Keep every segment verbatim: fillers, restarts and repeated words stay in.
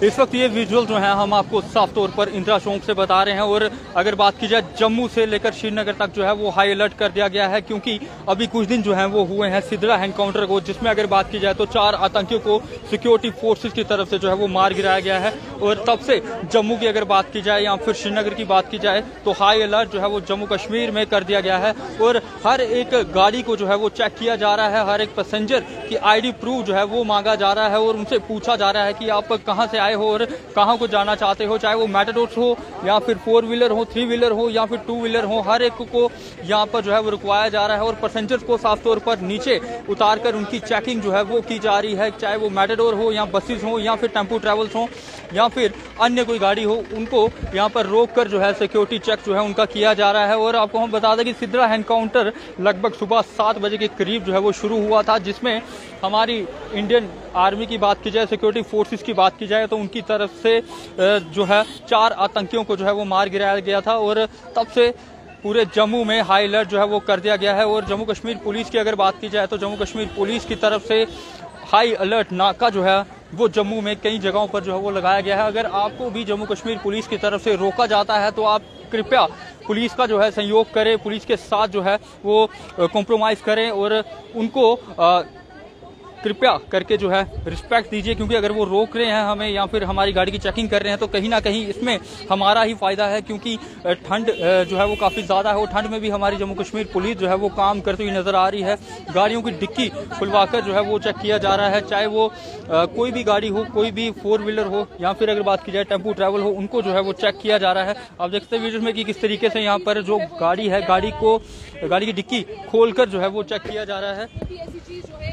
इस वक्त ये विजुअल जो है हम आपको साफ तौर पर इंदिरा चौक से बता रहे हैं। और अगर बात की जाए जम्मू से लेकर श्रीनगर तक जो है वो हाई अलर्ट कर दिया गया है, क्योंकि अभी कुछ दिन जो है वो हुए हैं सिदरा एनकाउंटर को, जिसमें अगर बात की जाए तो चार आतंकियों को सिक्योरिटी फोर्सेस की तरफ से जो है वो मार गिराया गया है। और तब से जम्मू की अगर बात की जाए या फिर श्रीनगर की बात की जाए तो हाई अलर्ट जो है वो जम्मू कश्मीर में कर दिया गया है। और हर एक गाड़ी को जो है वो चेक किया जा रहा है, हर एक पैसेंजर की आईडी प्रूफ जो है वो मांगा जा रहा है और उनसे पूछा जा रहा है कि आप कहां से आए हो और कहां को जाना चाहते हो, चाहे वो मैटाडोर्स हो या फिर फोर व्हीलर हो, थ्री व्हीलर हो या फिर टू व्हीलर हो, हर एक को यहाँ पर जो है वो रुकवाया जा रहा है। और पैसेंजर्स को साफ तौर पर नीचे उतार कर उनकी चेकिंग जो है वो की जा रही है, चाहे वो मैटाडोर हो या बसेस हो या फिर टेम्पो ट्रेवल्स हो या फिर अन्य कोई गाड़ी हो, उनको यहाँ पर रोक कर जो है सिक्योरिटी चेक जो है उनका किया जा रहा है। और आपको हम बता दें कि सिदरा एनकाउंटर लगभग सुबह सात बजे के करीब जो है वो शुरू हुआ था, जिसमें हमारी इंडियन आर्मी की बात की जाए, सिक्योरिटी फोर्सेस की बात की जाए तो उनकी तरफ से जो है चार आतंकियों को जो है वो मार गिराया गया था। और तब से पूरे जम्मू में हाई अलर्ट जो है वो कर दिया गया है। और जम्मू कश्मीर पुलिस की अगर बात की जाए तो जम्मू कश्मीर पुलिस की तरफ से हाई अलर्ट नाका जो है वो जम्मू में कई जगहों पर जो है वो लगाया गया है। अगर आपको भी जम्मू कश्मीर पुलिस की तरफ से रोका जाता है तो आप कृपया पुलिस का जो है सहयोग करें, पुलिस के साथ जो है वो कॉम्प्रोमाइज़ करें और उनको आ, कृपया करके जो है रिस्पेक्ट दीजिए, क्योंकि अगर वो रोक रहे हैं हमें या फिर हमारी गाड़ी की चेकिंग कर रहे हैं तो कहीं ना कहीं इसमें हमारा ही फायदा है, क्योंकि ठंड जो है वो काफ़ी ज़्यादा है और ठंड में भी हमारी जम्मू कश्मीर पुलिस जो है वो काम करती हुई नज़र आ रही है। गाड़ियों की डिक्की खुलवाकर जो है वो चेक किया जा रहा है, चाहे वो आ, कोई भी गाड़ी हो, कोई भी फोर व्हीलर हो या फिर अगर बात की जाए टेम्पो ट्रैवल हो, उनको जो है वो चेक किया जा रहा है। आप देखते हैं वीडियो में कि किस तरीके से यहाँ पर जो गाड़ी है, गाड़ी को गाड़ी की डिक्की खोलकर जो है वो चेक किया जा रहा है।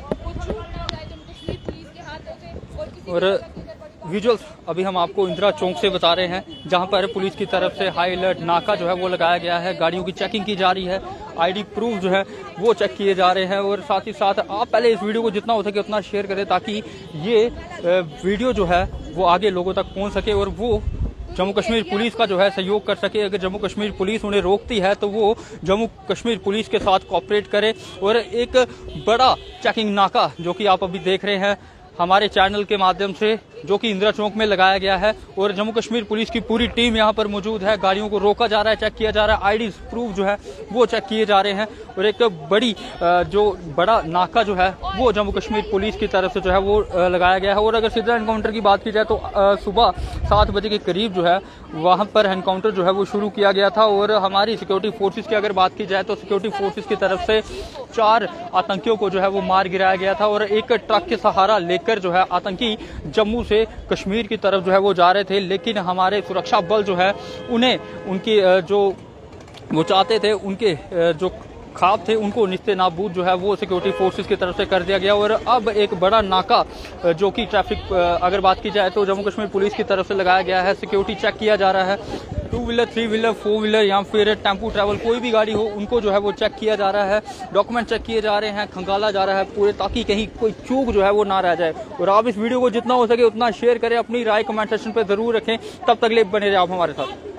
और विजुअल्स अभी हम आपको इंदिरा चौक से बता रहे हैं, जहां पर पुलिस की तरफ से हाई अलर्ट नाका जो है वो लगाया गया है, गाड़ियों की चेकिंग की जा रही है, आईडी प्रूफ जो है वो चेक किए जा रहे हैं। और साथ ही साथ आप पहले इस वीडियो को जितना हो सके उतना शेयर करें, ताकि ये वीडियो जो है वो आगे लोगों तक पहुँच सके और वो जम्मू कश्मीर पुलिस का जो है सहयोग कर सके। अगर जम्मू कश्मीर पुलिस उन्हें रोकती है तो वो जम्मू कश्मीर पुलिस के साथ कोऑपरेट करे। और एक बड़ा चेकिंग नाका जो कि आप अभी देख रहे हैं हमारे चैनल के माध्यम से, जो कि इंदिरा चौक में लगाया गया है और जम्मू कश्मीर पुलिस की पूरी टीम यहां पर मौजूद है। गाड़ियों को रोका जा रहा है, चेक किया जा रहा है, आईडी प्रूफ जो है वो चेक किए जा रहे हैं। और एक बड़ी जो बड़ा नाका जो है वो जम्मू कश्मीर पुलिस की तरफ से जो है वो लगाया गया है। और अगर सिदरा एनकाउंटर की बात की जाए तो सुबह सात बजे के करीब जो है वहां पर एनकाउंटर जो है वो शुरू किया गया था। और हमारी सिक्योरिटी फोर्सेस की अगर बात की जाए तो सिक्योरिटी फोर्सेस की तरफ से चार आतंकियों को जो है वो मार गिराया गया था। और एक ट्रक के सहारा लेकर जो है आतंकी जम्मू से कश्मीर की तरफ जो है वो जा रहे थे, लेकिन हमारे सुरक्षा बल जो है उन्हें उनकी जो वो चाहते थे, उनके जो ख्वाब थे उनको निस्ते नाबूद जो है वो सिक्योरिटी फोर्सेस की तरफ से कर दिया गया। और अब एक बड़ा नाका जो कि ट्रैफिक अगर बात की जाए तो जम्मू कश्मीर पुलिस की तरफ से लगाया गया है, सिक्योरिटी चेक किया जा रहा है। Two wheeler, three wheeler, four wheeler या फिर टेम्पो ट्रैवल कोई भी गाड़ी हो, उनको जो है वो चेक किया जा रहा है, डॉक्यूमेंट चेक किए जा रहे हैं, खंगाला जा रहा है पूरे, ताकि कहीं कोई चूक जो है वो ना रह जाए। और आप इस वीडियो को जितना हो सके उतना शेयर करें, अपनी राय कमेंट सेक्शन पर जरूर रखें। तब तक ले बने रहे आप हमारे साथ।